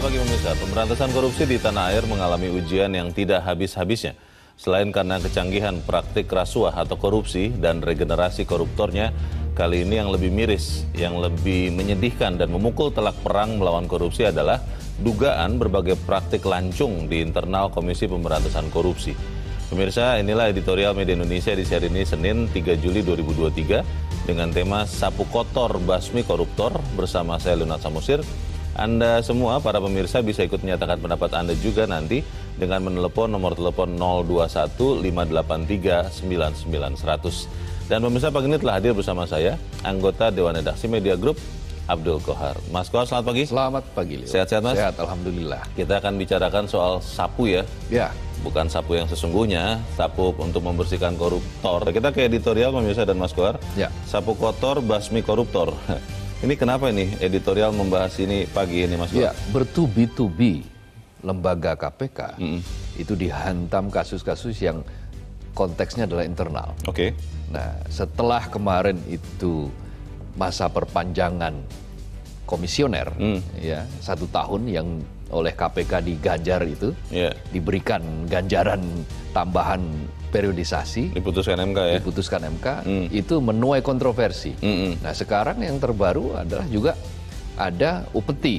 Selamat pagi pemirsa. Pemberantasan korupsi di tanah air mengalami ujian yang tidak habis-habisnya. Selain karena kecanggihan praktik rasuah atau korupsi dan regenerasi koruptornya, kali ini yang lebih miris, yang lebih menyedihkan dan memukul telak perang melawan korupsi adalah dugaan berbagai praktik lancung di internal Komisi Pemberantasan Korupsi. Pemirsa, inilah editorial Media Indonesia di seri ini Senin 3 Juli 2023 dengan tema Sapu Kotor Basmi Koruptor bersama saya Leonard Samosir. Anda semua, para pemirsa, bisa ikut menyatakan pendapat Anda juga nanti dengan menelepon nomor telepon 021 583 99 100. Dan pemirsa, pagi ini telah hadir bersama saya, anggota Dewan Redaksi Media Group, Abdul Kohar. Mas Kohar, selamat pagi. Selamat pagi, Leo. Sehat-sehat, Mas? Sehat, alhamdulillah. Kita akan bicarakan soal sapu ya. Ya. Bukan sapu yang sesungguhnya, sapu untuk membersihkan koruptor. Kita ke editorial, pemirsa dan Mas Kohar. Ya. Sapu kotor, basmi koruptor. Ini kenapa ini editorial membahas ini pagi ini, Mas? Ya, bertubi-tubi lembaga KPK itu dihantam kasus-kasus yang konteksnya adalah internal. Oke. Nah, setelah kemarin itu masa perpanjangan komisioner, ya 1 tahun yang oleh KPK diganjar itu, diberikan ganjaran tambahan periodisasi, diputuskan MK ya? Diputuskan MK, itu menuai kontroversi. Nah, sekarang yang terbaru adalah juga ada upeti,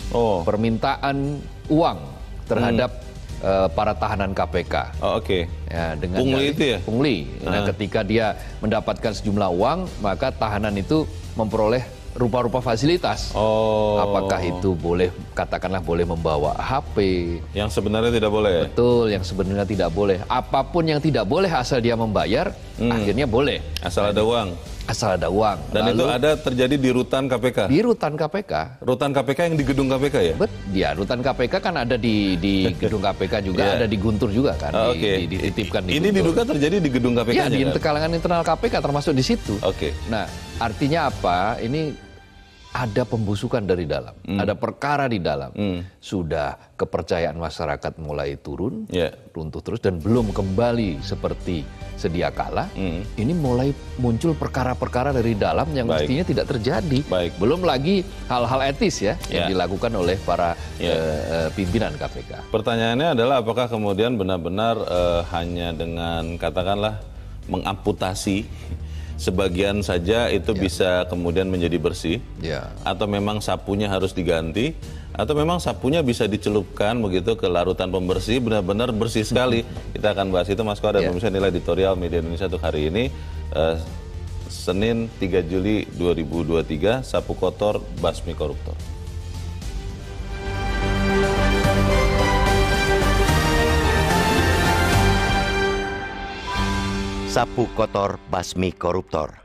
permintaan uang terhadap para tahanan KPK. Oh, oke. Ya, dengan pungli itu ya? Pungli. Nah, ketika dia mendapatkan sejumlah uang, maka tahanan itu memperoleh rupa-rupa fasilitas. Apakah itu boleh, katakanlah boleh membawa HP. Yang sebenarnya tidak boleh. Betul, yang sebenarnya tidak boleh. Apapun yang tidak boleh asal dia membayar, akhirnya boleh. Asal ada uang. Asal ada uang. Dan lalu, itu ada terjadi di rutan KPK? Di rutan KPK. Rutan KPK yang di gedung KPK ya? Ya, rutan KPK kan ada di gedung KPK juga, ada di Guntur juga kan, dititipkan di Ini Guntur. diduga terjadi di gedung KPK? Ya, di kalangan internal KPK termasuk di situ. Oke. Nah, artinya apa? Ini ada pembusukan dari dalam, ada perkara di dalam. Sudah kepercayaan masyarakat mulai turun, runtuh terus, dan belum kembali seperti sedia kala. Ini mulai muncul perkara-perkara dari dalam yang mestinya tidak terjadi. Belum lagi hal-hal etis ya yang dilakukan oleh para pimpinan KPK. Pertanyaannya adalah apakah kemudian benar-benar hanya dengan katakanlah mengamputasi sebagian saja itu bisa kemudian menjadi bersih, atau memang sapunya harus diganti, atau memang sapunya bisa dicelupkan begitu ke larutan pembersih benar-benar bersih sekali. Kita akan bahas itu, Mas Kohar, dan pemirsa, nilai editorial Media Indonesia untuk hari ini Senin 3 Juli 2023, sapu kotor basmi koruptor. Sapu kotor basmi koruptor.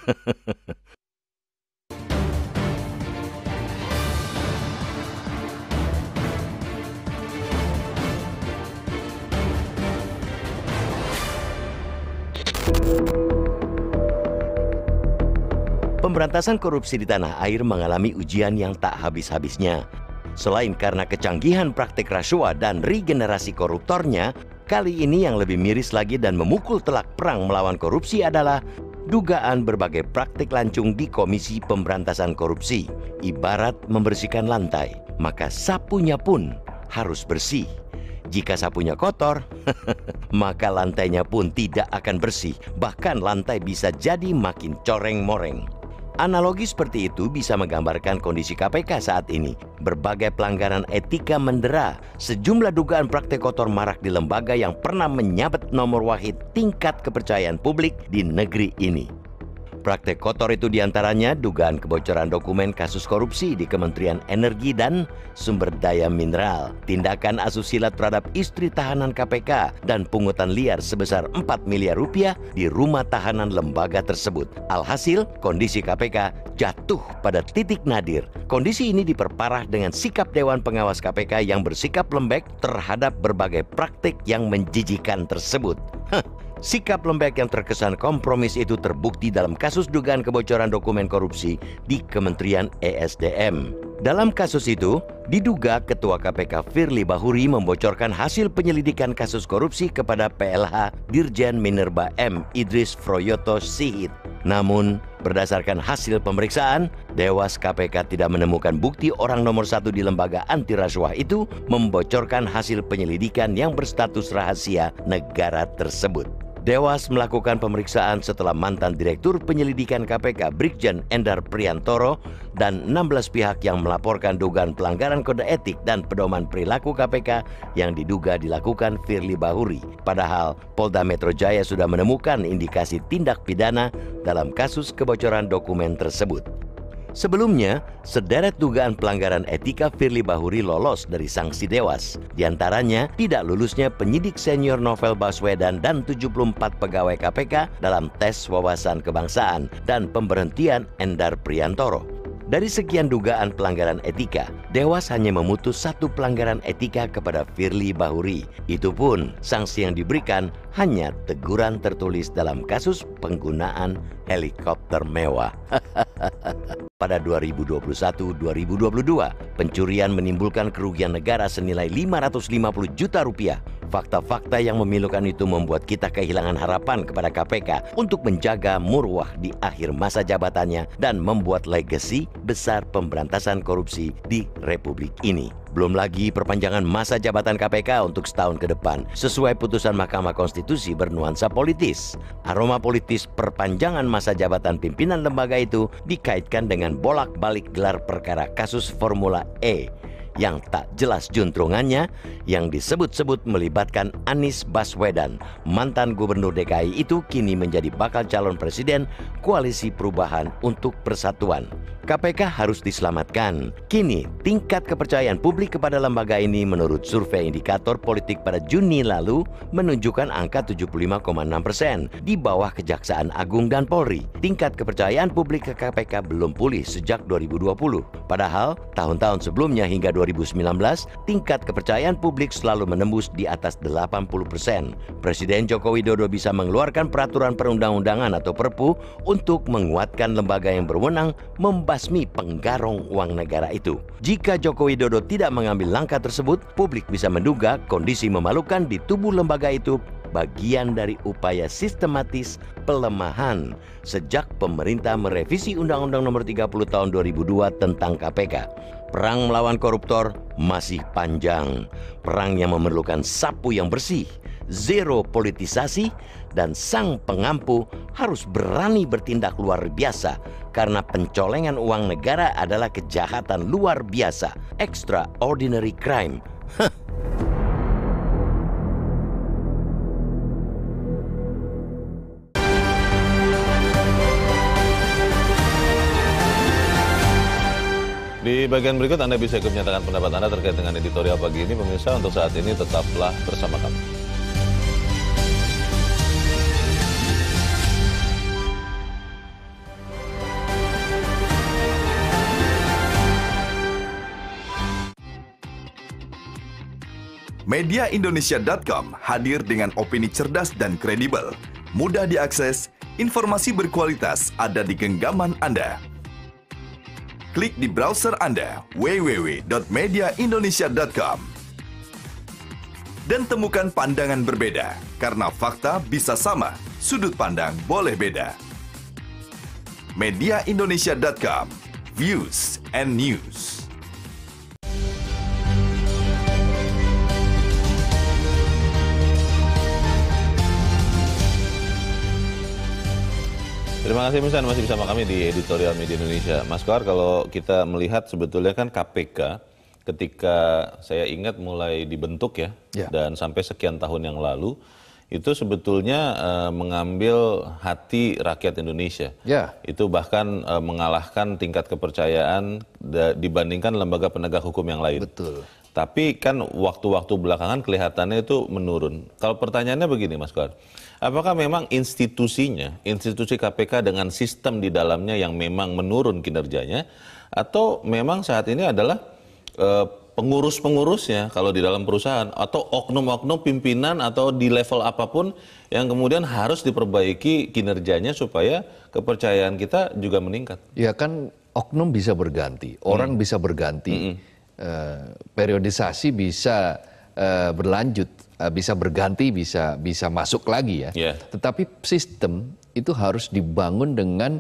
Pemberantasan korupsi di tanah air mengalami ujian yang tak habis-habisnya. Selain karena kecanggihan praktik rasuah dan regenerasi koruptornya, kali ini yang lebih miris lagi dan memukul telak perang melawan korupsi adalah dugaan berbagai praktik lancung di Komisi Pemberantasan Korupsi. Ibarat membersihkan lantai, maka sapunya pun harus bersih. Jika sapunya kotor, maka lantainya pun tidak akan bersih. Bahkan lantai bisa jadi makin coreng-moreng. Analogi seperti itu bisa menggambarkan kondisi KPK saat ini. Berbagai pelanggaran etika mendera, sejumlah dugaan praktek kotor marak di lembaga yang pernah menyabet nomor wahid tingkat kepercayaan publik di negeri ini. Praktek kotor itu diantaranya dugaan kebocoran dokumen kasus korupsi di Kementerian Energi dan Sumber Daya Mineral, tindakan asusila terhadap istri tahanan KPK, dan pungutan liar sebesar 4 miliar rupiah di rumah tahanan lembaga tersebut. Alhasil, kondisi KPK jatuh pada titik nadir. Kondisi ini diperparah dengan sikap Dewan Pengawas KPK yang bersikap lembek terhadap berbagai praktik yang menjijikan tersebut. Sikap lembek yang terkesan kompromis itu terbukti dalam kasus dugaan kebocoran dokumen korupsi di Kementerian ESDM. Dalam kasus itu, diduga Ketua KPK Firly Bahuri membocorkan hasil penyelidikan kasus korupsi kepada PLH Dirjen Minerba M. Idris Froyoto Sihit. Namun, Berdasarkan hasil pemeriksaan, Dewas KPK tidak menemukan bukti orang nomor 1 di lembaga anti rasuah itu membocorkan hasil penyelidikan yang berstatus rahasia negara tersebut. Dewas melakukan pemeriksaan setelah mantan Direktur Penyelidikan KPK Brigjen Endar Priantoro dan 16 pihak yang melaporkan dugaan pelanggaran kode etik dan pedoman perilaku KPK yang diduga dilakukan Firly Bahuri. Padahal Polda Metro Jaya sudah menemukan indikasi tindak pidana dalam kasus kebocoran dokumen tersebut. Sebelumnya, sederet dugaan pelanggaran etika Firly Bahuri lolos dari sanksi Dewas. Di antaranya, tidak lulusnya penyidik senior Novel Baswedan dan 74 pegawai KPK dalam tes wawasan kebangsaan dan pemberhentian Endar Priantoro. Dari sekian dugaan pelanggaran etika, Dewas hanya memutus 1 pelanggaran etika kepada Firly Bahuri. Itu pun sanksi yang diberikan hanya teguran tertulis dalam kasus penggunaan helikopter mewah. Pada 2021-2022, pencurian menimbulkan kerugian negara senilai 550 juta rupiah. Fakta-fakta yang memilukan itu membuat kita kehilangan harapan kepada KPK untuk menjaga marwah di akhir masa jabatannya dan membuat legasi besar pemberantasan korupsi di Republik ini. Belum lagi perpanjangan masa jabatan KPK untuk setahun ke depan sesuai putusan Mahkamah Konstitusi bernuansa politis. Aroma politis perpanjangan masa jabatan pimpinan lembaga itu dikaitkan dengan bolak-balik gelar perkara kasus Formula E yang tak jelas juntrungannya yang disebut-sebut melibatkan Anies Baswedan. Mantan Gubernur DKI itu kini menjadi bakal calon presiden Koalisi Perubahan untuk Persatuan. KPK harus diselamatkan. Kini tingkat kepercayaan publik kepada lembaga ini menurut survei indikator politik pada Juni lalu menunjukkan angka 75,6%, di bawah Kejaksaan Agung dan Polri.Tingkat kepercayaan publik ke KPK belum pulih sejak 2020. Padahal tahun-tahun sebelumnya hingga 2019, tingkat kepercayaan publik selalu menembus di atas 80%. Presiden Joko Widodo bisa mengeluarkan peraturan perundang-undangan atau Perpu untuk menguatkan lembaga yang berwenang membasmi penggarong uang negara itu. Jika Joko Widodo tidak mengambil langkah tersebut, publik bisa menduga kondisi memalukan di tubuh lembaga itu bagian dari upaya sistematis pelemahan sejak pemerintah merevisi Undang-Undang Nomor 30 Tahun 2002 tentang KPK. Perang melawan koruptor masih panjang. Perang yang memerlukan sapu yang bersih, zero politisasi, dan sang pengampu harus berani bertindak luar biasa karena pencolengan uang negara adalah kejahatan luar biasa, extraordinary crime. Di bagian berikut Anda bisa ikut menyatakan pendapat Anda terkait dengan editorial pagi ini. Pemirsa, untuk saat ini tetaplah bersama kami. Mediaindonesia.com hadir dengan opini cerdas dan kredibel, mudah diakses, informasi berkualitas ada di genggaman Anda. Klik di browser Anda www.mediaindonesia.com dan temukan pandangan berbeda, karena fakta bisa sama, sudut pandang boleh beda. Mediaindonesia.com, views and news. Terima kasih Mas, masih bersama kami di editorial Media Indonesia. Mas Kohar, kalau kita melihat sebetulnya kan KPK ketika saya ingat mulai dibentuk ya. Dan sampai sekian tahun yang lalu itu sebetulnya mengambil hati rakyat Indonesia. Itu bahkan mengalahkan tingkat kepercayaan dibandingkan lembaga penegak hukum yang lain. Betul. Tapi kan waktu-waktu belakangan kelihatannya itu menurun. Kalau pertanyaannya begini Mas Kohar, apakah memang institusi KPK dengan sistem di dalamnya yang memang menurun kinerjanya, atau memang saat ini adalah pengurus-pengurusnya kalau di dalam perusahaan, atau oknum-oknum pimpinan atau di level apapun yang kemudian harus diperbaiki kinerjanya supaya kepercayaan kita juga meningkat? Ya kan oknum bisa berganti, orang bisa berganti, periodisasi bisa berlanjut, bisa berganti, bisa masuk lagi ya. Tetapi sistem itu harus dibangun dengan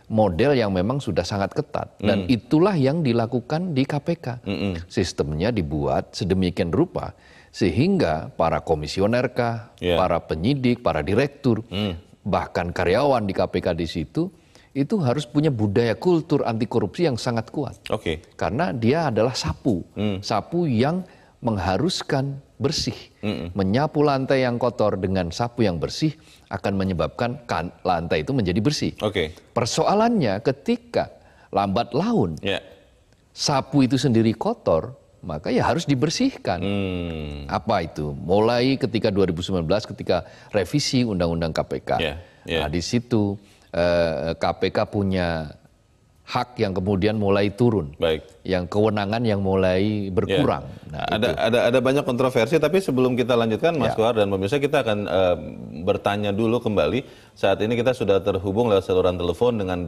model yang memang sudah sangat ketat dan itulah yang dilakukan di KPK. Sistemnya dibuat sedemikian rupa sehingga para komisioner para penyidik, para direktur, bahkan karyawan di KPK di situ itu harus punya budaya kultur anti korupsi yang sangat kuat. Karena dia adalah sapu yang mengharuskan bersih. Menyapu lantai yang kotor dengan sapu yang bersih akan menyebabkan lantai itu menjadi bersih. Persoalannya ketika lambat laun sapu itu sendiri kotor, maka ya harus dibersihkan. Apa itu? Mulai ketika 2019 ketika revisi Undang-Undang KPK. Nah, di situ KPK punya hak yang kemudian mulai turun, yang kewenangan yang mulai berkurang. Nah, ada banyak kontroversi, tapi sebelum kita lanjutkan, Mas Kohar dan pemirsa, kita akan bertanya dulu kembali. Saat ini kita sudah terhubung lewat saluran telepon dengan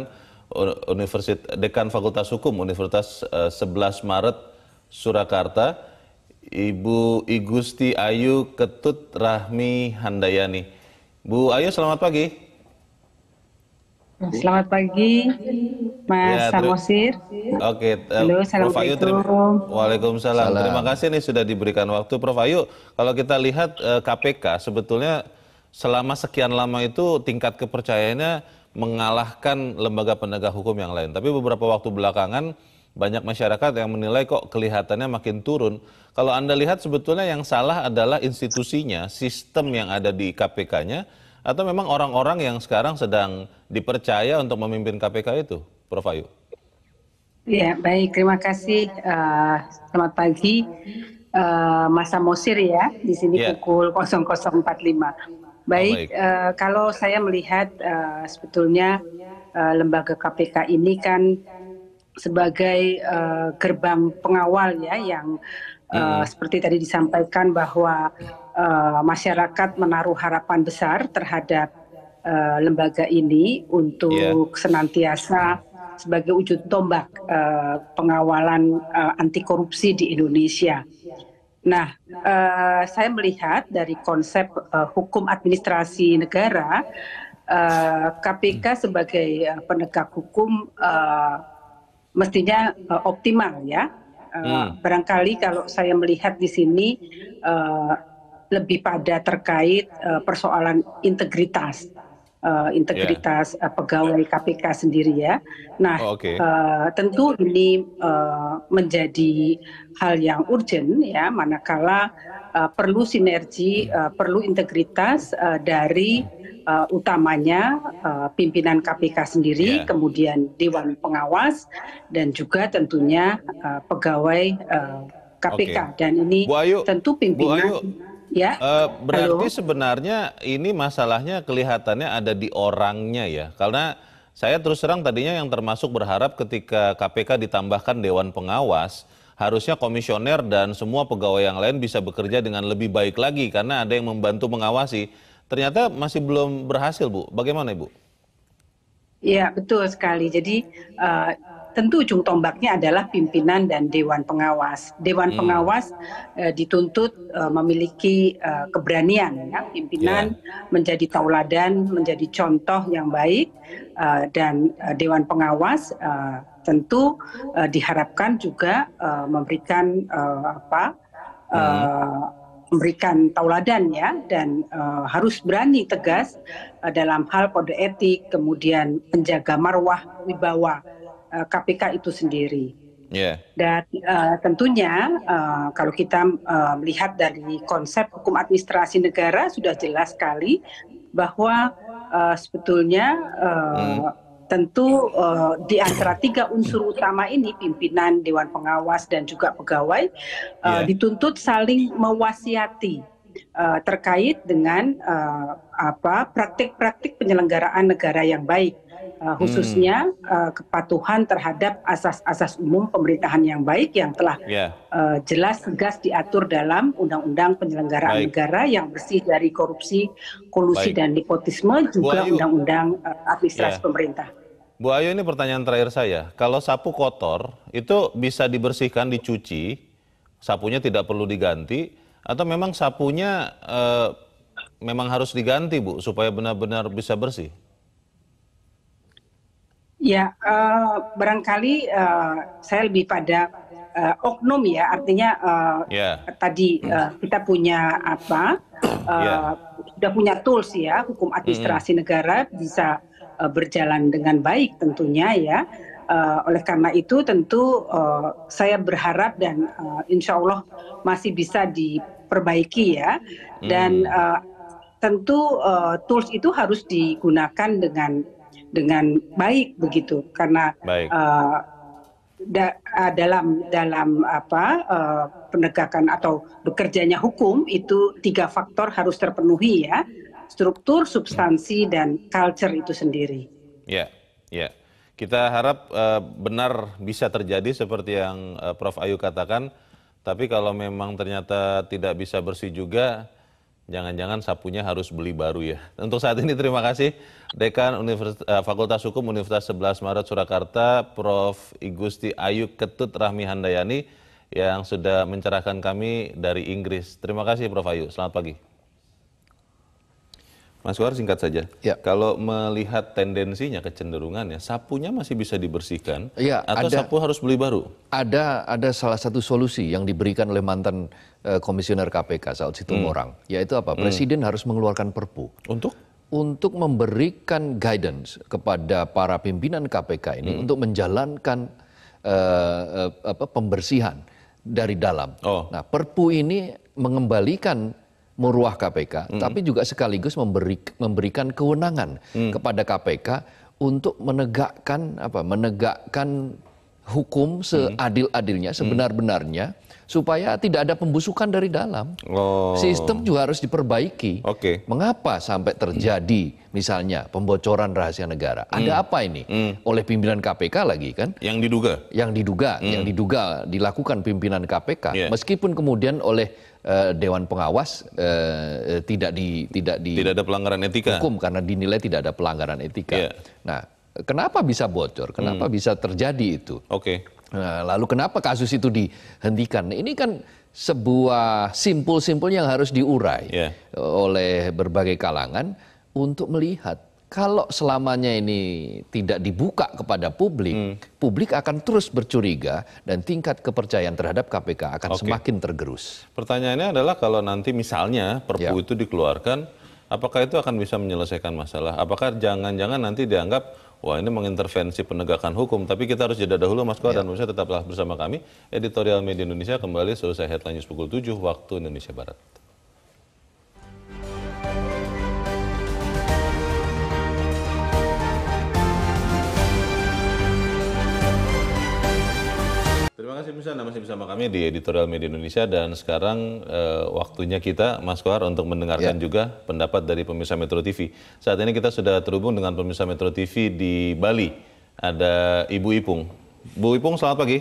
Dekan Fakultas Hukum Universitas 11 Maret Surakarta, Ibu Igusti Ayu Ketut Rahmi Handayani. Bu Ayu, selamat pagi. Selamat pagi, Mas Samosir. Halo, Prof. Ayu, waalaikumsalam. Terima kasih nih sudah diberikan waktu, Prof. Ayu. Kalau kita lihat KPK sebetulnya selama sekian lama itu tingkat kepercayaannya mengalahkan lembaga penegak hukum yang lain. Tapi beberapa waktu belakangan banyak masyarakat yang menilai kok kelihatannya makin turun. Kalau Anda lihat sebetulnya yang salah adalah institusinya, sistem yang ada di KPK-nya, atau memang orang-orang yang sekarang sedang dipercaya untuk memimpin KPK itu, Prof. Ayu? Ya, baik. Terima kasih. Selamat pagi, Mas Samosir ya. Di sini pukul 00.45. Baik, kalau saya melihat sebetulnya lembaga KPK ini kan sebagai gerbang pengawal ya, yang seperti tadi disampaikan bahwa masyarakat menaruh harapan besar terhadap lembaga ini untuk senantiasa sebagai ujung tombak pengawalan anti korupsi di Indonesia. Nah, saya melihat dari konsep hukum administrasi negara, KPK sebagai penegak hukum mestinya optimal ya. Barangkali kalau saya melihat di sini lebih pada terkait persoalan integritas pegawai KPK sendiri ya. Nah, tentu ini menjadi hal yang urgent ya, manakala perlu sinergi, perlu integritas dari utamanya pimpinan KPK sendiri, kemudian Dewan Pengawas, dan juga tentunya pegawai KPK. Dan ini tentu pimpinan. Berarti sebenarnya ini masalahnya kelihatannya ada di orangnya ya. Karena saya terus terang tadinya yang termasuk berharap ketika KPK ditambahkan Dewan Pengawas, harusnya komisioner dan semua pegawai yang lain bisa bekerja dengan lebih baik lagi karena ada yang membantu mengawasi. Ternyata masih belum berhasil, Bu. Bagaimana, Ibu? Ya, betul sekali. Jadi tentu ujung tombaknya adalah pimpinan dan Dewan Pengawas. Dewan Pengawas dituntut memiliki keberanian, ya. Pimpinan menjadi tauladan, menjadi contoh yang baik, dan Dewan Pengawas tentu diharapkan juga memberikan memberikan tauladan ya, dan harus berani tegas dalam hal kode etik, kemudian menjaga marwah wibawa KPK itu sendiri. Dan tentunya kalau kita melihat dari konsep hukum administrasi negara sudah jelas sekali bahwa sebetulnya tentu di antara tiga unsur utama ini, pimpinan, Dewan Pengawas, dan juga pegawai, dituntut saling mewasiati terkait dengan praktik-praktik penyelenggaraan negara yang baik, khususnya kepatuhan terhadap asas-asas umum pemerintahan yang baik yang telah jelas tegas diatur dalam Undang-Undang Penyelenggaraan Negara yang bersih dari korupsi, kolusi, dan nepotisme, juga Undang-Undang Administrasi Pemerintah. Bu Ayu, ini pertanyaan terakhir saya. Kalau sapu kotor itu bisa dibersihkan, dicuci, sapunya tidak perlu diganti, atau memang sapunya memang harus diganti, Bu, supaya benar-benar bisa bersih? Ya, barangkali saya lebih pada oknum ya, artinya tadi kita punya sudah punya tools ya, hukum administrasi negara bisa berjalan dengan baik tentunya ya. Oleh karena itu tentu saya berharap dan insya Allah masih bisa diperbaiki ya, dan tentu tools itu harus digunakan dengan baik begitu, karena dalam penegakan atau bekerjanya hukum itu 3 faktor harus terpenuhi ya, struktur, substansi, dan culture itu sendiri. Ya, ya. Kita harap benar bisa terjadi seperti yang Prof. Ayu katakan, tapi kalau memang ternyata tidak bisa bersih juga, jangan-jangan sapunya harus beli baru ya. Untuk saat ini terima kasih Dekan Fakultas Hukum Universitas 11 Maret Surakarta, Prof. Igusti Ayu Ketut Rahmi Handayani yang sudah mencerahkan kami dari Inggris. Terima kasih Prof. Ayu, selamat pagi. Mas Kohar, singkat saja, kalau melihat tendensinya, kecenderungannya, sapunya masih bisa dibersihkan atau sapu harus beli baru? Ada salah satu solusi yang diberikan oleh mantan komisioner KPK Saud Situmorang, yaitu apa? Presiden harus mengeluarkan Perpu. Untuk memberikan guidance kepada para pimpinan KPK ini untuk menjalankan pembersihan dari dalam. Nah, Perpu ini mengembalikan muruah KPK, tapi juga sekaligus memberikan kewenangan kepada KPK untuk menegakkan hukum seadil-adilnya, sebenar-benarnya, supaya tidak ada pembusukan dari dalam. Sistem juga harus diperbaiki. Mengapa sampai terjadi misalnya pembocoran rahasia negara? Ada apa ini? Oleh pimpinan KPK lagi kan? Yang diduga dilakukan pimpinan KPK, meskipun kemudian oleh Dewan Pengawas tidak ada pelanggaran etika, hukum karena dinilai tidak ada pelanggaran etika. Nah, kenapa bisa bocor? Kenapa bisa terjadi itu? Nah, lalu kenapa kasus itu dihentikan? Ini kan sebuah simpul-simpul yang harus diurai oleh berbagai kalangan untuk melihat kalau selamanya ini tidak dibuka kepada publik, publik akan terus bercuriga dan tingkat kepercayaan terhadap KPK akan semakin tergerus. Pertanyaannya adalah kalau nanti misalnya Perpu itu dikeluarkan, apakah itu akan bisa menyelesaikan masalah? Apakah jangan-jangan nanti dianggap, wah ini mengintervensi penegakan hukum? Tapi kita harus jeda dahulu Mas Kohar dan pemirsa tetaplah bersama kami. Editorial Media Indonesia kembali selesai headline news pukul 7 waktu Indonesia Barat. Terima kasih pemirsa, Anda masih bersama kami di Editorial Media Indonesia dan sekarang waktunya kita, Mas Kohar, untuk mendengarkan juga pendapat dari pemirsa Metro TV. Saat ini kita sudah terhubung dengan pemirsa Metro TV di Bali. Ada Ibu Ipung. Bu Ipung, selamat pagi.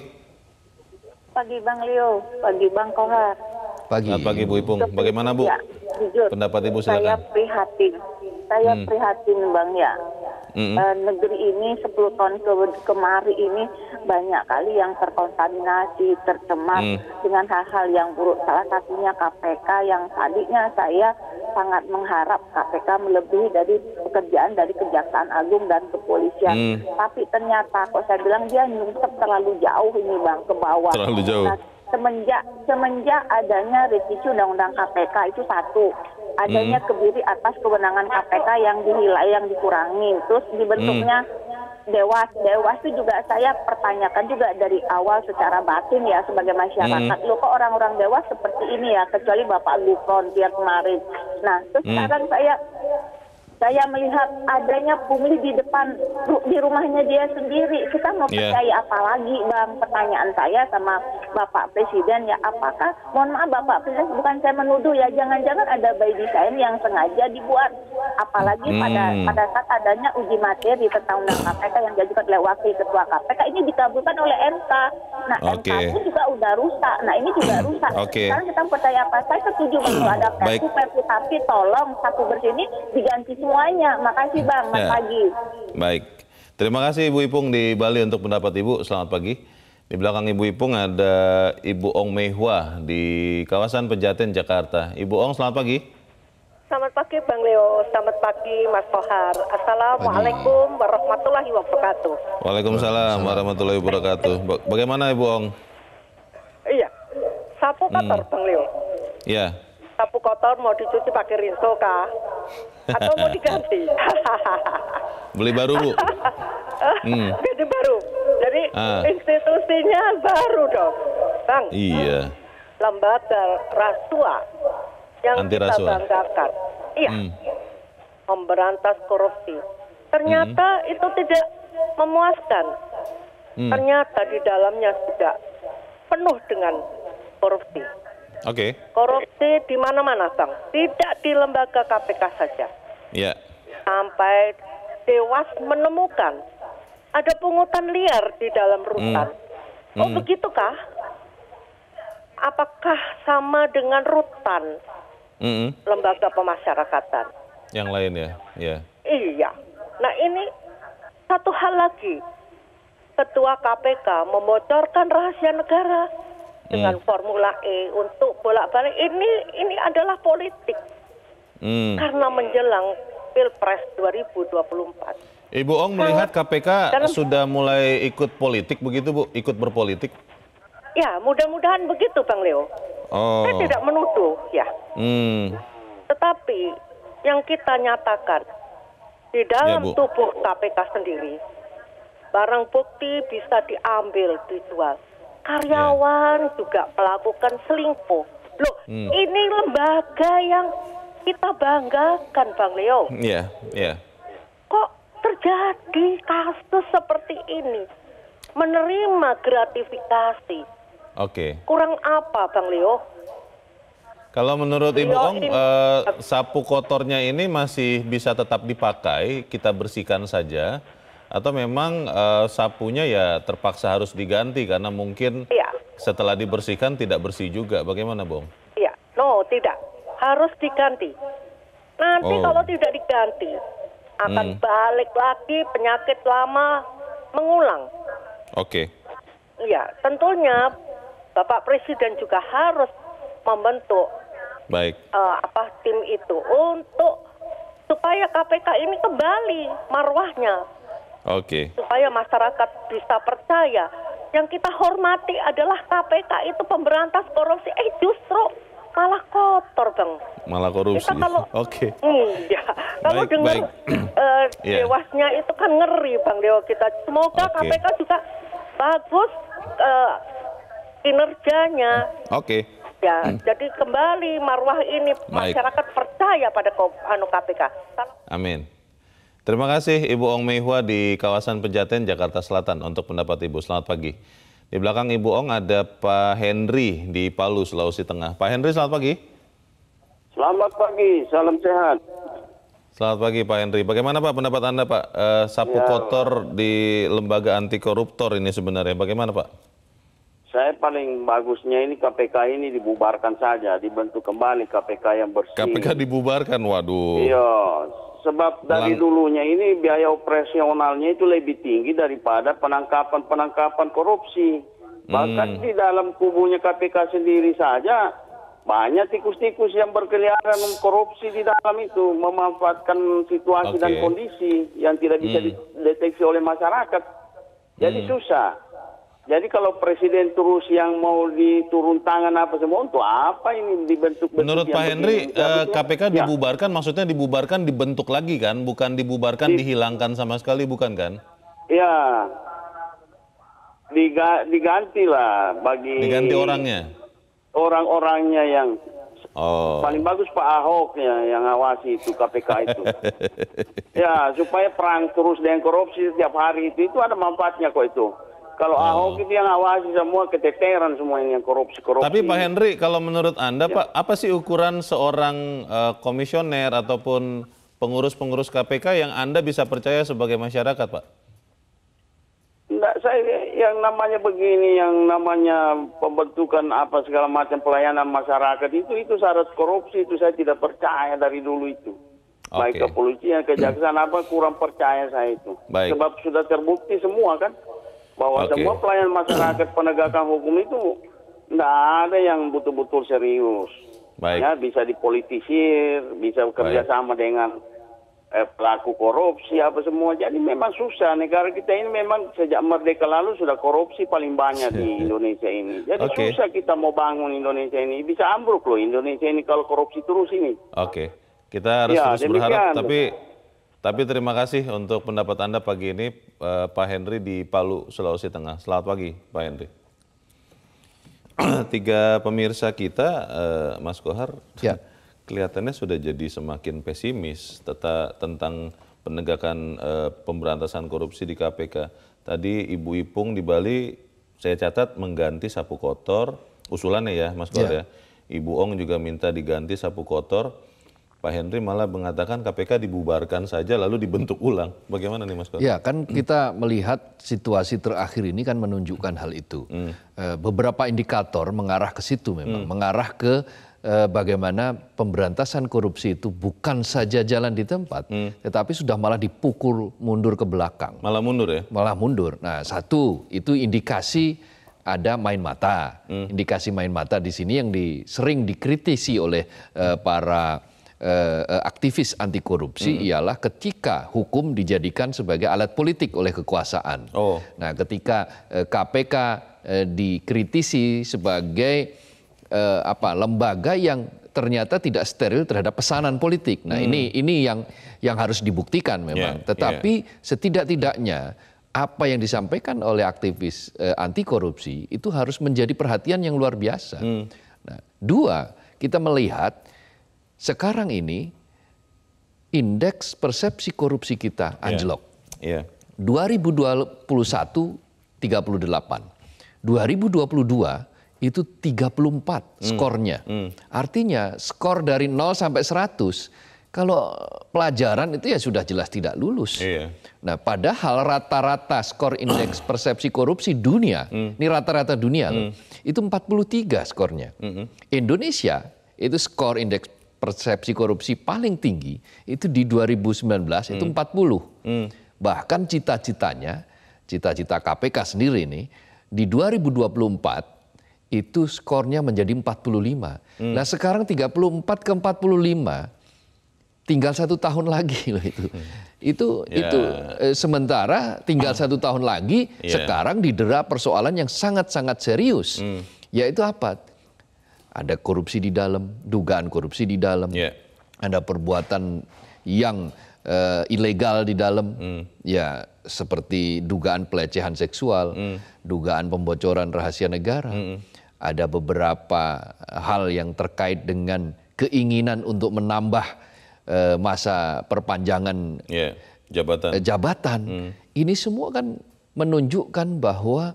Pagi Bang Leo, pagi Bang Kohar. Selamat pagi Bu Ipung. Bagaimana Bu? Jujur, pendapat Ibu silakan. Saya prihatin Bang ya. Negeri ini 10 tahun kemari ini banyak kali yang terkontaminasi, tercemar dengan hal-hal yang buruk. Salah satunya KPK yang tadinya saya sangat mengharap KPK melebihi dari pekerjaan dari Kejaksaan Agung dan Kepolisian. Tapi ternyata kok saya bilang dia nyungsep terlalu jauh ini Bang, ke bawah. Terlalu jauh. Nah, semenjak adanya revisi Undang-Undang KPK itu satu. Adanya kebiri atas kewenangan KPK yang dikurangi, terus dibentuknya Dewas itu juga saya pertanyakan juga dari awal secara batin ya sebagai masyarakat. Loh kok orang-orang Dewas seperti ini ya, kecuali Bapak Gufron dia kemarin. Nah terus sekarang saya melihat adanya pungli di rumahnya dia sendiri. Kita mau percaya apa lagi Bang? Pertanyaan saya sama Bapak Presiden ya, apakah, mohon maaf Bapak Presiden, bukan saya menuduh ya, jangan-jangan ada by design yang sengaja dibuat. Apalagi pada saat adanya uji materi tentang Undang KPK yang diajukan oleh Wakil Ketua KPK ini dikabulkan oleh MK. Nah MK itu juga udah rusak. Nah ini juga rusak. Sekarang kita percaya apa? Saya setuju kalau ada Perpu, tapi tolong sapu bersih ini diganti semuanya. Makasih Bang, Mas Pagi. Baik, terima kasih Ibu Ipung di Bali untuk pendapat Ibu. Selamat pagi. Di belakang Ibu Ipung ada Ibu Ong Mehwa di kawasan Pejaten, Jakarta. Ibu Ong, selamat pagi. Selamat pagi Bang Leo, selamat pagi Mas Kohar. Assalamualaikum warahmatullahi wabarakatuh. Waalaikumsalam warahmatullahi wabarakatuh. Bagaimana Ibu Ong? Iya, sapu kotor Bang Leo. Iya. Sapu kotor mau dicuci pakai rinso kah? Atau mau diganti? Beli baru Bu? Ganti baru. Jadi institusinya baru dong, Bang. Iya. Lembaga Rasua yang Anti kita rasuah. banggakan. Iya. Memberantas korupsi. Ternyata itu tidak memuaskan. Ternyata di dalamnya sudah penuh dengan korupsi. Oke. Korupsi di mana-mana, Bang. Tidak di lembaga KPK saja. Iya. Sampai Dewas menemukan ada pungutan liar di dalam rutan. Oh, begitukah? Apakah sama dengan rutan lembaga pemasyarakatan? Yang lain ya? Iya. Iya. Nah, ini satu hal lagi. Ketua KPK membocorkan rahasia negara dengan Formula E untuk bolak-balik. Ini adalah politik. Karena menjelang Pilpres 2024. Ibu Ong melihat KPK sudah mulai ikut politik begitu Bu? Ikut berpolitik? Ya, mudah-mudahan begitu Bang Leo. Saya tidak menuduh ya. Tetapi yang kita nyatakan di dalam tubuh KPK sendiri, barang bukti bisa diambil, dijual. Karyawan juga melakukan selingkuh. Loh, ini lembaga yang kita banggakan Bang Leo. Iya, iya. Kok terjadi kasus seperti ini? Menerima gratifikasi. Oke. Kurang apa Bang Leo? Kalau menurut Ibu Ong, sapu kotornya ini masih bisa tetap dipakai, kita bersihkan saja, atau memang sapunya ya terpaksa harus diganti karena mungkin setelah dibersihkan tidak bersih juga. Bagaimana, Bung? Iya, no, tidak. Harus diganti. Nanti kalau tidak diganti, akan balik lagi penyakit lama mengulang. Oke. Iya, tentunya Bapak Presiden juga harus membentuk tim itu untuk supaya KPK ini kembali marwahnya. Oke. Supaya masyarakat bisa percaya. Yang kita hormati adalah KPK itu pemberantas korupsi. Justru malah kotor, Bang. Malah korupsi. Oke. Iya. Kalau dengar Dewasnya itu kan ngeri, Bang Leo kita. Semoga KPK juga bagus kinerjanya. Oke. Ya, jadi kembali marwah ini masyarakat percaya pada KPK. Amin. Terima kasih Ibu Ong Meihua di kawasan Pejaten, Jakarta Selatan untuk pendapat Ibu. Selamat pagi. Di belakang Ibu Ong ada Pak Henry di Palu, Sulawesi Tengah. Pak Henry, selamat pagi. Selamat pagi, salam sehat. Selamat pagi Pak Henry. Bagaimana Pak pendapat Anda Pak? Sapu kotor di lembaga anti koruptor ini sebenarnya bagaimana Pak? Saya paling bagusnya ini KPK ini dibubarkan saja, dibentuk kembali KPK yang bersih. KPK dibubarkan, waduh. Iya, sebab dari dulunya ini biaya operasionalnya itu lebih tinggi daripada penangkapan korupsi. Bahkan di dalam kubunya KPK sendiri saja banyak tikus-tikus yang berkeliaran korupsi di dalam itu, memanfaatkan situasi dan kondisi yang tidak bisa dideteksi oleh masyarakat. Jadi susah. Jadi kalau presiden terus yang mau diturun tangan apa semua, untuk apa ini dibentuk? Menurut Pak Henry, KPK dibubarkan, maksudnya dibubarkan dibentuk lagi kan? Bukan dibubarkan dihilangkan sama sekali, bukan kan? Ya, diganti lah diganti orangnya? Orang-orangnya yang paling bagus Pak Ahok yang ngawasi itu KPK itu. Ya, supaya perang terus dengan korupsi setiap hari itu ada manfaatnya kok itu. Kalau Ahok itu yang ngawasi semua, keteteran semua yang korupsi-korupsi. Tapi Pak Henry, kalau menurut Anda Pak, apa sih ukuran seorang komisioner ataupun pengurus-pengurus KPK yang Anda bisa percaya sebagai masyarakat Pak? Enggak, saya yang namanya begini, yang namanya pembentukan apa segala macam pelayanan masyarakat itu syarat korupsi, itu saya tidak percaya dari dulu itu. Baik kepolisian, kejaksaan apa kurang percaya saya itu. Sebab sudah terbukti semua kan, bahwa semua pelayanan masyarakat penegakan hukum itu enggak ada yang betul-betul serius. Ya, bisa dipolitisir, bisa bekerja sama dengan pelaku korupsi apa semua. Jadi memang susah, negara kita ini memang sejak merdeka lalu sudah korupsi paling banyak di Indonesia ini. Jadi susah kita mau bangun Indonesia ini, bisa ambruk loh Indonesia ini kalau korupsi terus ini. Oke, kita harus terus berharap. Tapi terima kasih untuk pendapat Anda pagi ini, Pak Henry di Palu, Sulawesi Tengah. Selamat pagi, Pak Henry. 3 pemirsa kita, Mas Kohar. Ya. Kelihatannya sudah jadi semakin pesimis tentang penegakan pemberantasan korupsi di KPK. Tadi Ibu Ipung di Bali, saya catat mengganti sapu kotor, usulannya ya Mas Kohar ya. Ibu Ong juga minta diganti sapu kotor. Pak Henry malah mengatakan KPK dibubarkan saja lalu dibentuk ulang. Bagaimana nih Mas Kohar? Ya kan kita melihat situasi terakhir ini kan menunjukkan hal itu. Beberapa indikator mengarah ke situ memang, mengarah ke bagaimana pemberantasan korupsi itu bukan saja jalan di tempat, tetapi sudah malah dipukul mundur ke belakang. Malah mundur ya? Malah mundur. Nah, satu, itu indikasi ada main mata. Indikasi main mata di sini yang sering dikritisi oleh para aktivis anti korupsi ialah ketika hukum dijadikan sebagai alat politik oleh kekuasaan. Nah, ketika KPK dikritisi sebagai lembaga yang ternyata tidak steril terhadap pesanan politik. Nah, ini yang harus dibuktikan memang. Tetapi setidak-tidaknya apa yang disampaikan oleh aktivis anti korupsi itu harus menjadi perhatian yang luar biasa. Nah, 2, kita melihat sekarang ini indeks persepsi korupsi kita anjlok. 2021 38. 2022 itu 34 skornya. Artinya skor dari 0 sampai 100 kalau pelajaran itu ya sudah jelas tidak lulus. Nah, padahal rata-rata skor indeks persepsi korupsi dunia, ini rata-rata dunia loh, itu 43 skornya. Indonesia itu skor indeks persepsi korupsi paling tinggi itu di 2019 itu 40. Bahkan cita-cita KPK sendiri ini di 2024 itu skornya menjadi 45. Nah, sekarang 34 ke 45 tinggal 1 tahun lagi loh itu. Itu sementara tinggal 1 tahun lagi sekarang didera persoalan yang sangat-sangat serius. Yaitu apa? Ada korupsi di dalam, dugaan korupsi di dalam. Ada perbuatan yang ilegal di dalam. Ya, seperti dugaan pelecehan seksual, dugaan pembocoran rahasia negara. Ada beberapa hal yang terkait dengan keinginan untuk menambah masa perpanjangan jabatan. Ini semua kan menunjukkan bahwa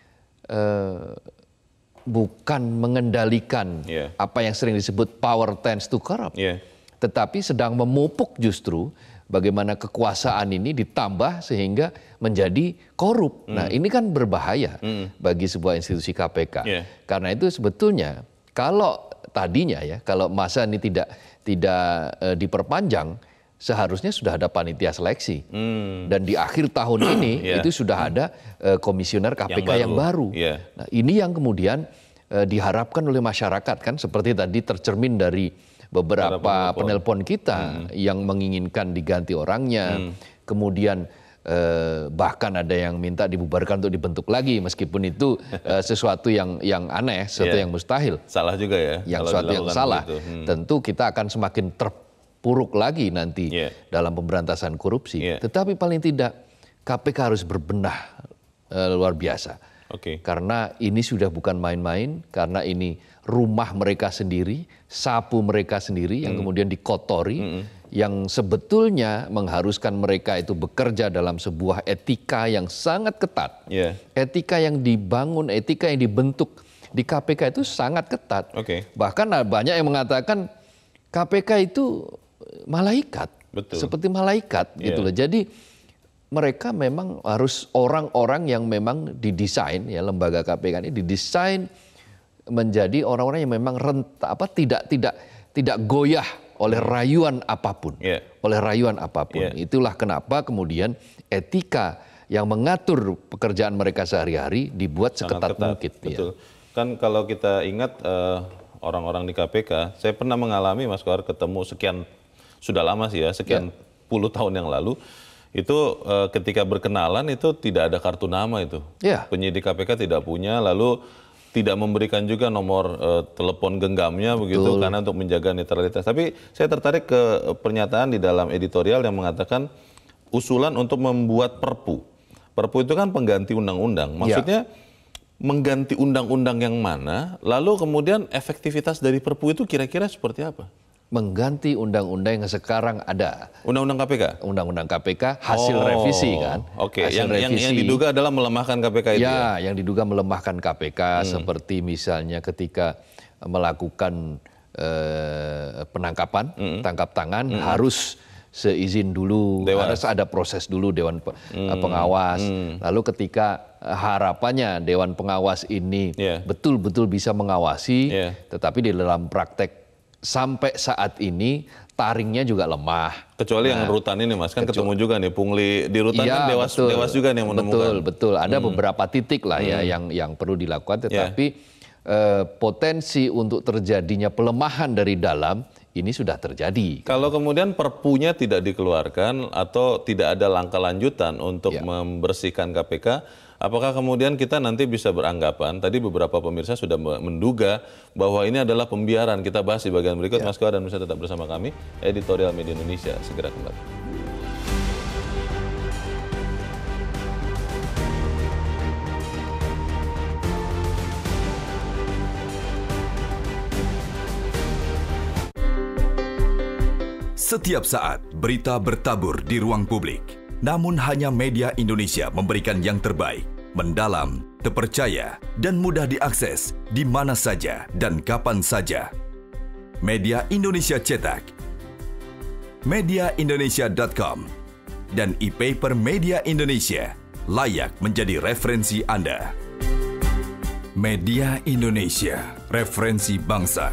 bukan mengendalikan apa yang sering disebut power tends to corrupt, tetapi sedang memupuk justru bagaimana kekuasaan ini ditambah sehingga menjadi korup. Nah, ini kan berbahaya bagi sebuah institusi KPK. Karena itu sebetulnya kalau tadinya kalau masa ini tidak diperpanjang, seharusnya sudah ada panitia seleksi. Dan di akhir tahun ini itu sudah ada komisioner KPK yang baru. Nah, ini yang kemudian diharapkan oleh masyarakat kan, seperti tadi tercermin dari beberapa penelpon kita yang menginginkan diganti orangnya. Kemudian bahkan ada yang minta dibubarkan untuk dibentuk lagi, meskipun itu sesuatu yang aneh, sesuatu yang mustahil. Salah juga ya. Yang sesuatu yang salah. Tentu kita akan semakin terpuruk lagi nanti dalam pemberantasan korupsi. Tetapi paling tidak KPK harus berbenah luar biasa. Karena ini sudah bukan main-main, karena ini rumah mereka sendiri, sapu mereka sendiri yang kemudian dikotori, yang sebetulnya mengharuskan mereka itu bekerja dalam sebuah etika yang sangat ketat. Etika yang dibangun, etika yang dibentuk di KPK itu sangat ketat. Bahkan banyak yang mengatakan KPK itu malaikat, seperti malaikat gitu loh. Jadi mereka memang harus orang-orang yang memang didesain, ya, lembaga KPK ini didesain menjadi orang-orang yang memang tidak goyah oleh rayuan apapun, oleh rayuan apapun. Itulah kenapa kemudian etika yang mengatur pekerjaan mereka sehari-hari dibuat seketat mungkin. Betul. Kan kalau kita ingat orang-orang di KPK, saya pernah mengalami, Mas Kohar, ketemu sekian, sudah lama sih ya, sekian puluh tahun yang lalu, itu ketika berkenalan itu tidak ada kartu nama itu. Penyidik KPK tidak punya, lalu tidak memberikan juga nomor telepon genggamnya begitu, karena untuk menjaga netralitas. Tapi saya tertarik ke pernyataan di dalam editorial yang mengatakan usulan untuk membuat Perpu. Perpu itu kan pengganti undang-undang. Maksudnya mengganti undang-undang yang mana, lalu kemudian efektivitas dari Perpu itu kira-kira seperti apa? Mengganti undang-undang yang sekarang ada. Undang-undang KPK? Undang-undang KPK hasil revisi kan. Oke, yang diduga adalah melemahkan KPK itu ya? Yang diduga melemahkan KPK seperti misalnya ketika melakukan penangkapan, tangkap tangan harus seizin dulu, harus ada proses dulu Dewan Pengawas. Lalu ketika harapannya Dewan Pengawas ini betul-betul bisa mengawasi, tetapi di dalam praktek sampai saat ini taringnya juga lemah. Kecuali yang rutan ini, Mas, kan ketemu juga nih pungli di rutan kan dewas juga nih yang menemukan. Betul. Ada beberapa titik lah ya yang perlu dilakukan, tetapi potensi untuk terjadinya pelemahan dari dalam ini sudah terjadi. Kalau kemudian Perpunya tidak dikeluarkan atau tidak ada langkah lanjutan untuk membersihkan KPK, apakah kemudian kita nanti bisa beranggapan, tadi beberapa pemirsa sudah menduga bahwa ini adalah pembiaran. Kita bahas di bagian berikut, Mas Kohar, dan bisa tetap bersama kami, Editorial Media Indonesia. Segera kembali. Setiap saat, berita bertabur di ruang publik. Namun hanya Media Indonesia memberikan yang terbaik, mendalam, terpercaya, dan mudah diakses di mana saja dan kapan saja. Media Indonesia Cetak, mediaindonesia.com, dan e-paper Media Indonesia layak menjadi referensi Anda. Media Indonesia, referensi bangsa.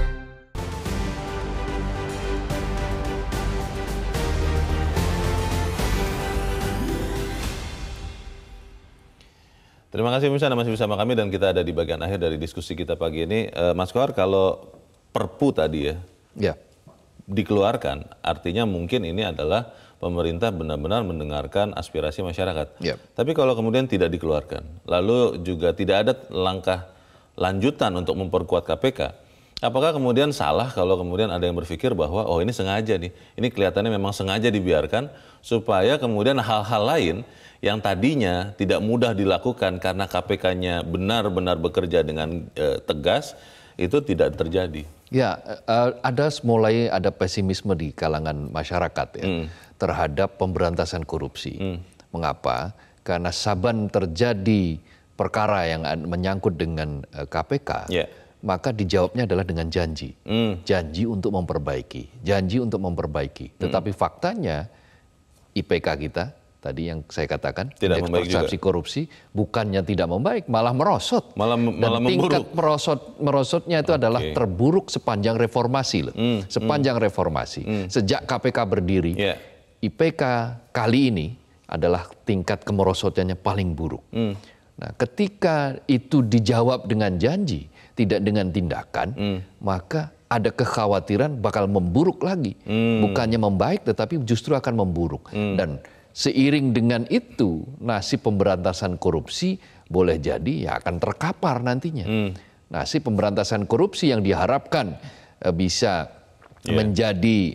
Terima kasih pemirsa, Anda masih bersama kami dan kita ada di bagian akhir dari diskusi kita pagi ini. Mas Kohar, kalau Perpu tadi dikeluarkan, artinya mungkin ini adalah pemerintah benar-benar mendengarkan aspirasi masyarakat. Tapi kalau kemudian tidak dikeluarkan, lalu juga tidak ada langkah lanjutan untuk memperkuat KPK, apakah kemudian salah kalau kemudian ada yang berpikir bahwa oh ini sengaja nih, ini kelihatannya memang sengaja dibiarkan supaya kemudian hal-hal lain yang tadinya tidak mudah dilakukan karena KPK-nya benar-benar bekerja dengan tegas, itu tidak terjadi. Ya, mulai ada pesimisme di kalangan masyarakat ya terhadap pemberantasan korupsi. Mengapa? Karena saban terjadi perkara yang menyangkut dengan KPK, maka dijawabnya adalah dengan janji. Janji untuk memperbaiki, Tetapi faktanya IPK kita, tadi yang saya katakan, indeks persepsi korupsi bukannya tidak membaik, malah merosot. Malah tingkat merosotnya itu adalah terburuk sepanjang reformasi. Sepanjang reformasi. Sejak KPK berdiri, IPK kali ini adalah tingkat kemerosotannya paling buruk. Nah, ketika itu dijawab dengan janji, tidak dengan tindakan, maka ada kekhawatiran bakal memburuk lagi. Bukannya membaik, tetapi justru akan memburuk. Dan seiring dengan itu, nasib pemberantasan korupsi boleh jadi ya akan terkapar nantinya. Nasib pemberantasan korupsi yang diharapkan bisa menjadi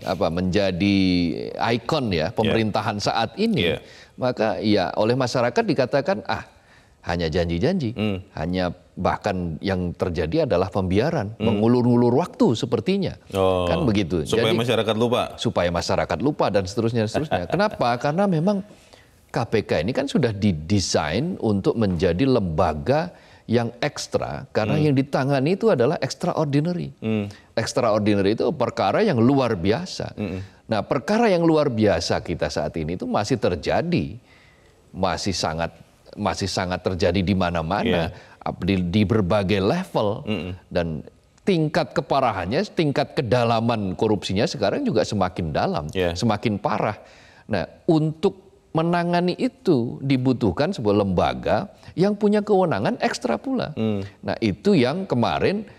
ikon ya pemerintahan saat ini, maka ya oleh masyarakat dikatakan hanya janji-janji, hanya bahkan yang terjadi adalah pembiaran, mengulur-ulur waktu sepertinya, kan begitu. Supaya masyarakat lupa. Supaya masyarakat lupa dan seterusnya. Kenapa? Karena memang KPK ini kan sudah didesain untuk menjadi lembaga yang ekstra, karena yang ditangani itu adalah extraordinary. Extraordinary itu perkara yang luar biasa. Nah, perkara yang luar biasa kita saat ini itu masih terjadi, masih sangat terjadi di mana-mana, di berbagai level, dan tingkat keparahannya, tingkat kedalaman korupsinya sekarang juga semakin dalam, semakin parah. Nah, untuk menangani itu dibutuhkan sebuah lembaga yang punya kewenangan ekstra pula. Nah, itu yang kemarin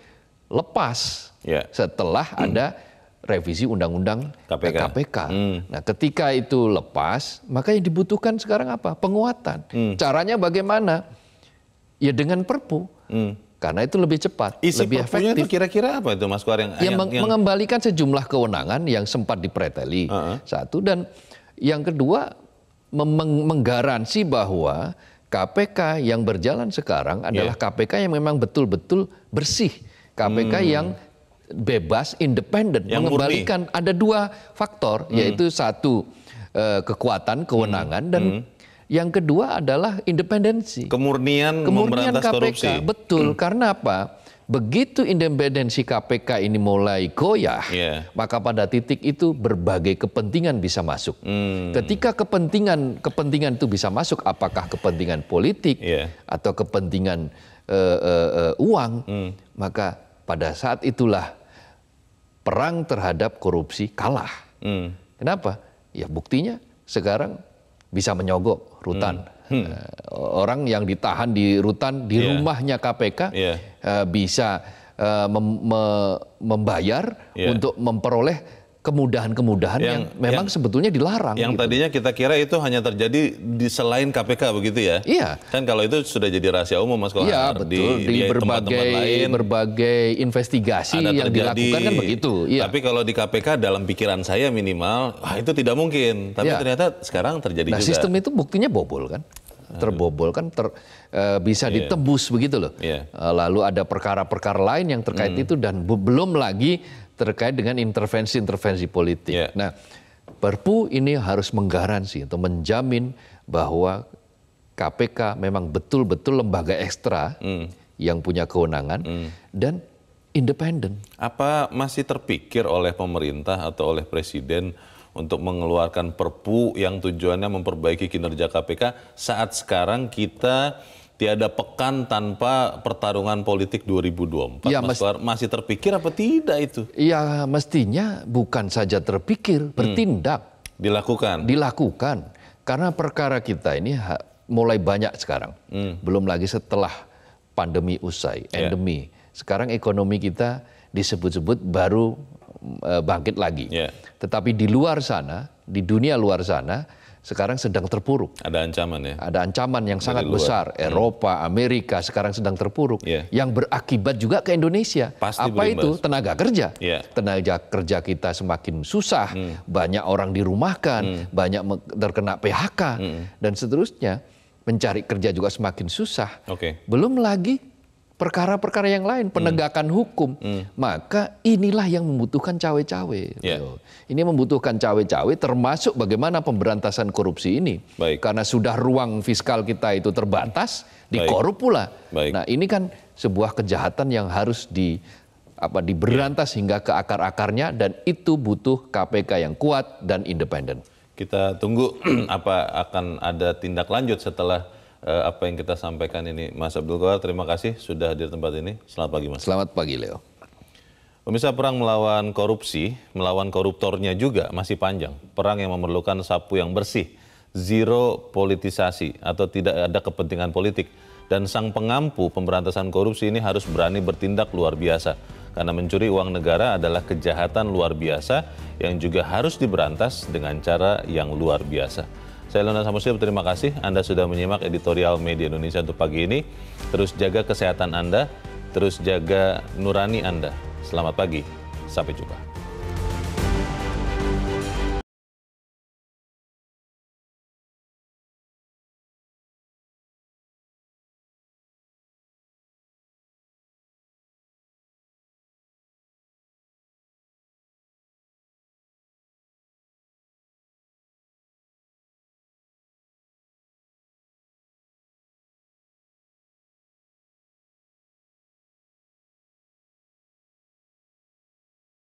lepas setelah ada revisi undang-undang KPK. Nah, ketika itu lepas, maka yang dibutuhkan sekarang apa? Penguatan. Caranya bagaimana? Ya dengan Perpu. Karena itu lebih cepat, lebih efektif. Itu kira-kira apa itu, Mas Kohar? Yang mengembalikan sejumlah kewenangan yang sempat dipreteli. Satu, dan yang kedua menggaransi bahwa KPK yang berjalan sekarang adalah KPK yang memang betul-betul bersih. KPK yang bebas, independen, mengembalikan murni. Ada dua faktor, yaitu satu kekuatan, kewenangan, dan yang kedua adalah independensi. Kemurnian memberantas KPK. korupsi. Betul, karena apa? Begitu independensi KPK ini mulai goyah, maka pada titik itu berbagai kepentingan bisa masuk. Ketika kepentingan itu bisa masuk, apakah kepentingan politik atau kepentingan uang, maka pada saat itulah perang terhadap korupsi kalah. Kenapa? Ya buktinya sekarang bisa menyogok rutan. Orang yang ditahan di rutan di rumahnya KPK bisa membayar untuk memperoleh kemudahan-kemudahan yang memang sebetulnya dilarang. Yang tadinya kita kira itu hanya terjadi di selain KPK begitu ya? Iya. Kan kalau itu sudah jadi rahasia umum, Mas Kohar. Iya, betul. Di berbagai investigasi yang dilakukan kan begitu. Iya. Tapi kalau di KPK dalam pikiran saya minimal, itu tidak mungkin. Tapi ternyata sekarang terjadi juga. Sistem itu buktinya bobol kan? Terbobol kan, bisa ditembus begitu loh. Lalu ada perkara-perkara lain yang terkait itu, dan belum lagi terkait dengan intervensi-intervensi politik. Nah, Perpu ini harus menggaransi atau menjamin bahwa KPK memang betul-betul lembaga ekstra yang punya kewenangan dan independen. Apa masih terpikir oleh pemerintah atau oleh Presiden untuk mengeluarkan Perpu yang tujuannya memperbaiki kinerja KPK saat sekarang kita tiada pekan tanpa pertarungan politik 2024? Ya, Mas Kohar, masih terpikir apa tidak itu? Ya mestinya bukan saja terpikir, bertindak. Dilakukan. Karena perkara kita ini mulai banyak sekarang. Belum lagi setelah pandemi usai, endemi. Sekarang ekonomi kita disebut-sebut baru bangkit lagi. Tetapi di luar sana, di dunia luar sana, sekarang sedang terpuruk. Ada ancaman ya? Ada ancaman yang sangat besar. Eropa, Amerika sekarang sedang terpuruk. Yang berakibat juga ke Indonesia. Pasti apa itu? Tenaga kerja. Tenaga kerja kita semakin susah. Banyak orang dirumahkan. Banyak terkena PHK. Dan seterusnya. Mencari kerja juga semakin susah. Belum lagi perkara-perkara yang lain, penegakan hukum. Maka inilah yang membutuhkan cawe-cawe. Ini membutuhkan cawe-cawe, termasuk bagaimana pemberantasan korupsi ini. Karena sudah ruang fiskal kita itu terbatas, dikorup pula. Nah, ini kan sebuah kejahatan yang harus diberantas hingga ke akar-akarnya, dan itu butuh KPK yang kuat dan independen. Kita tunggu apa akan ada tindak lanjut setelah apa yang kita sampaikan ini. Mas Abdul Kohar, terima kasih sudah hadir tempat ini. Selamat pagi, Mas. Selamat pagi, Leo. Pemirsa, perang melawan korupsi, melawan koruptornya juga masih panjang. Perang yang memerlukan sapu yang bersih, zero politisasi atau tidak ada kepentingan politik. Dan sang pengampu pemberantasan korupsi ini harus berani bertindak luar biasa. Karena mencuri uang negara adalah kejahatan luar biasa yang juga harus diberantas dengan cara yang luar biasa. Saya Leonard Samosir, terima kasih Anda sudah menyimak editorial Media Indonesia untuk pagi ini. Terus jaga kesehatan Anda, terus jaga nurani Anda. Selamat pagi, sampai jumpa.